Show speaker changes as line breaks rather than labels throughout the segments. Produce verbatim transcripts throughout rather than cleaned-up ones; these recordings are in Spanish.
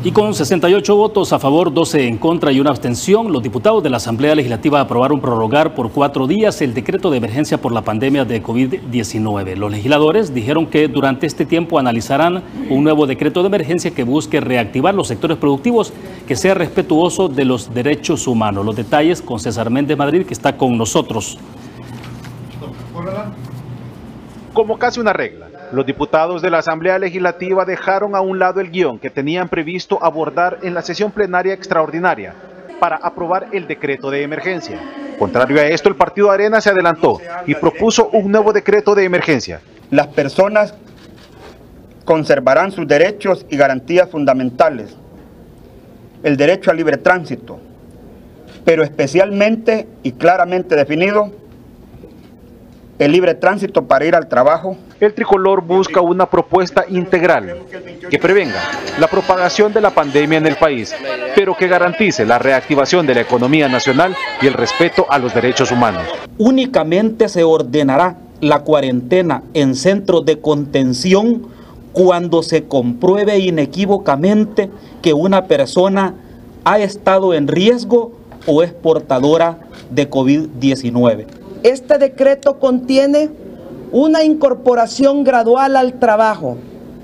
Y con sesenta y ocho votos a favor, doce en contra y una abstención, los diputados de la Asamblea Legislativa aprobaron prorrogar por cuatro días el decreto de emergencia por la pandemia de COVID diecinueve. Los legisladores dijeron que durante este tiempo analizarán un nuevo decreto de emergencia que busque reactivar los sectores productivos, que sea respetuoso de los derechos humanos. Los detalles con César Méndez Madrid, que está con nosotros.
Como casi una regla, los diputados de la Asamblea Legislativa dejaron a un lado el guión que tenían previsto abordar en la sesión plenaria extraordinaria para aprobar el decreto de emergencia. Contrario a esto, el Partido Arena se adelantó y propuso un nuevo decreto de emergencia.
Las personas conservarán sus derechos y garantías fundamentales, el derecho al libre tránsito, pero especialmente y claramente definido, el libre tránsito para ir al trabajo.
El tricolor busca una propuesta integral que prevenga la propagación de la pandemia en el país, pero que garantice la reactivación de la economía nacional y el respeto a los derechos humanos.
Únicamente se ordenará la cuarentena en centros de contención cuando se compruebe inequívocamente que una persona ha estado en riesgo o es portadora de COVID diecinueve.
Este decreto contiene una incorporación gradual al trabajo,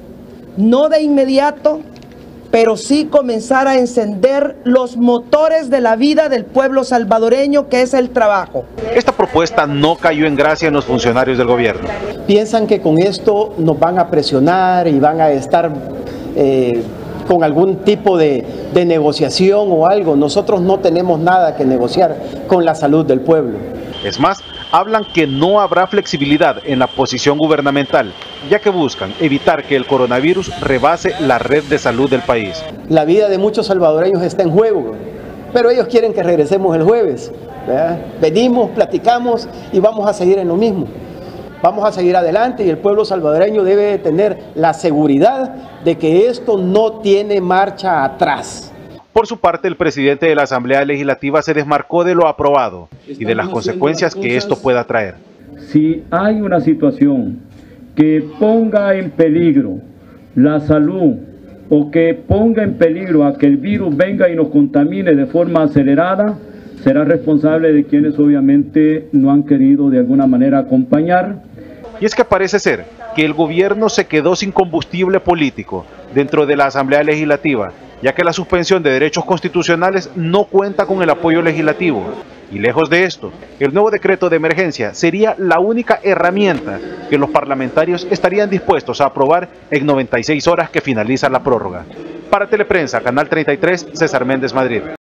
no de inmediato, pero sí comenzar a encender los motores de la vida del pueblo salvadoreño, que es el trabajo.
Esta propuesta no cayó en gracia en los funcionarios del gobierno.
Piensan que con esto nos van a presionar y van a estar eh, con algún tipo de, de negociación o algo. Nosotros no tenemos nada que negociar con la salud del pueblo.
Es más, hablan que no habrá flexibilidad en la posición gubernamental, ya que buscan evitar que el coronavirus rebase la red de salud del país.
La vida de muchos salvadoreños está en juego, pero ellos quieren que regresemos el jueves, ¿verdad? Venimos, platicamos y vamos a seguir en lo mismo. Vamos a seguir adelante y el pueblo salvadoreño debe tener la seguridad de que esto no tiene marcha atrás.
Por su parte, el presidente de la Asamblea Legislativa se desmarcó de lo aprobado y de las consecuencias que esto pueda traer.
Si hay una situación que ponga en peligro la salud o que ponga en peligro a que el virus venga y nos contamine de forma acelerada, será responsable de quienes obviamente no han querido de alguna manera acompañar.
Y es que parece ser que el gobierno se quedó sin combustible político dentro de la Asamblea Legislativa, ya que la suspensión de derechos constitucionales no cuenta con el apoyo legislativo. Y lejos de esto, el nuevo decreto de emergencia sería la única herramienta que los parlamentarios estarían dispuestos a aprobar en noventa y seis horas que finaliza la prórroga. Para Teleprensa, Canal treinta y tres, César Méndez Madrid.